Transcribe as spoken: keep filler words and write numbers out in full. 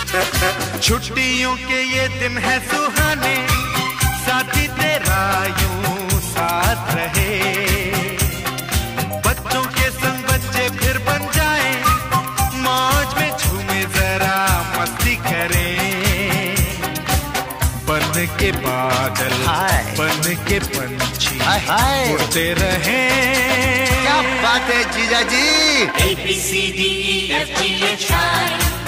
छुट्टियों के ये दिन है सुहाने, साथी तेरा यूं साथ रहे। बच्चों के संग बच्चे फिर बन जाए, मौज में झूमे जरा मस्ती करें। बन के बादल बन के पंछी उड़ते रहे। क्या बात है जीजा जी। A B C D E F G H I